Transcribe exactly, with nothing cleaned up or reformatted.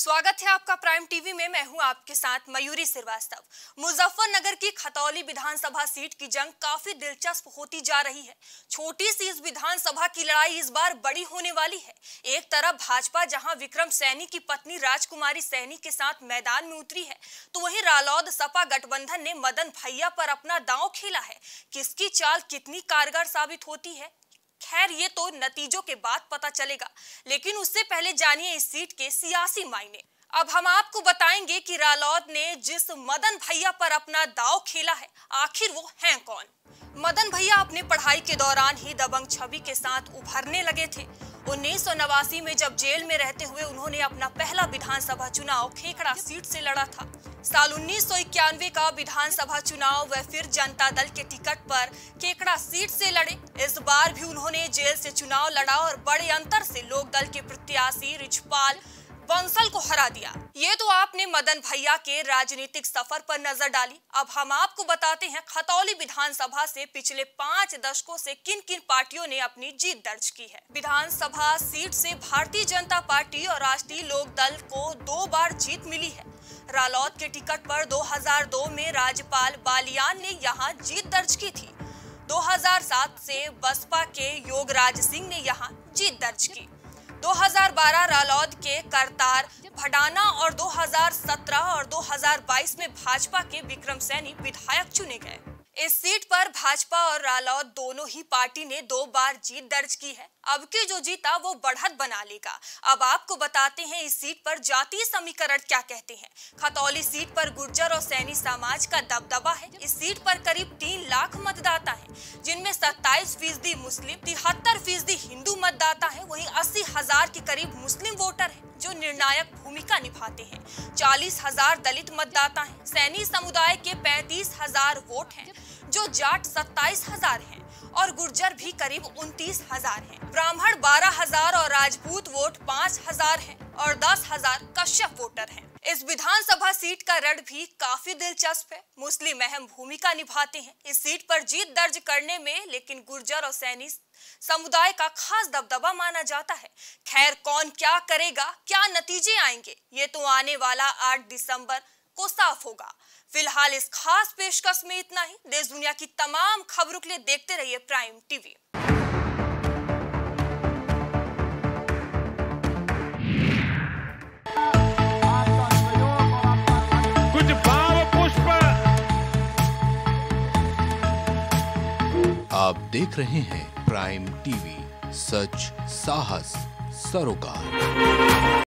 स्वागत है आपका प्राइम टीवी में। मैं हूं आपके साथ मयूरी श्रीवास्तव। मुजफ्फरनगर की खतौली विधानसभा सीट की जंग काफी दिलचस्प होती जा रही है। छोटी सी इस विधानसभा की लड़ाई इस बार बड़ी होने वाली है। एक तरफ भाजपा जहां विक्रम सैनी की पत्नी राजकुमारी सैनी के साथ मैदान में उतरी है, तो वहीं रालोद सपा गठबंधन ने मदन भैया पर अपना दांव खेला है। किसकी चाल कितनी कारगर साबित होती है, खैर ये तो नतीजों के बाद पता चलेगा, लेकिन उससे पहले जानिए इस सीट के सियासी मायने। अब हम आपको बताएंगे कि रालोद ने जिस मदन भैया पर अपना दांव खेला है, आखिर वो हैं कौन। मदन भैया अपने पढ़ाई के दौरान ही दबंग छवि के साथ उभरने लगे थे। उन्नीस सौ नवासी में जब जेल में रहते हुए उन्होंने अपना पहला विधानसभा चुनाव खेखड़ा सीट से लड़ा था। साल उन्नीस सौ इक्यानवे का विधानसभा चुनाव वह फिर जनता दल के टिकट पर खेखड़ा सीट से लड़े। इस बार भी उन्होंने जेल से चुनाव लड़ा और बड़े अंतर से लोक दल के प्रत्याशी रिछपाल बंसल को हरा दिया। ये तो आपने मदन भैया के राजनीतिक सफर पर नजर डाली। अब हम आपको बताते हैं खतौली विधानसभा से पिछले पाँच दशकों से किन किन पार्टियों ने अपनी जीत दर्ज की है। विधानसभा सीट से भारतीय जनता पार्टी और राष्ट्रीय लोक दल को दो बार जीत मिली है। रालोद के टिकट पर दो हज़ार दो में राजपाल बालियान ने यहाँ जीत दर्ज की थी। दो हज़ार सात से बसपा के योगराज सिंह ने यहाँ जीत दर्ज की। दो हज़ार बारह रालोद के करतार भडाना और दो हज़ार सत्रह और दो हज़ार बाईस में भाजपा के विक्रम सैनी विधायक चुने गए। इस सीट पर भाजपा और रालोद दोनों ही पार्टी ने दो बार जीत दर्ज की है। अब की जो जीता वो बढ़त बना लेगा। अब आपको बताते हैं इस सीट पर जातीय समीकरण क्या कहते हैं। खतौली सीट पर गुर्जर और सैनी समाज का दबदबा है। इस सीट पर करीब तीन लाख मतदाता हैं, जिनमें सत्ताईस फीसदी मुस्लिम, तिहत्तर फीसदी हिंदू मतदाता है। वहीं अस्सी हजार के करीब मुस्लिम वोटर हैं जो निर्णायक भूमिका निभाते हैं। चालीस हजार दलित मतदाता हैं। सैनी समुदाय के पैंतीस हजार वोट हैं, जो जाट सत्ताईस हजार हैं और गुर्जर भी करीब उनतीस हजार हैं। ब्राह्मण बारह हजार और राजपूत वोट पाँच हजार हैं और दस हजार कश्यप वोटर हैं। इस विधानसभा सीट का रण भी काफी दिलचस्प है। मुस्लिम अहम भूमिका निभाते हैं इस सीट पर जीत दर्ज करने में, लेकिन गुर्जर और सैनी समुदाय का खास दबदबा माना जाता है। खैर कौन क्या करेगा, क्या नतीजे आएंगे, ये तो आने वाला आठ दिसंबर को साफ होगा। फिलहाल इस खास पेशकश में इतना ही। देश दुनिया की तमाम खबरों के लिए देखते रहिए प्राइम टीवी। कुछ भाव पुष्प। आप देख रहे हैं प्राइम टीवी, सच साहस सरोकार।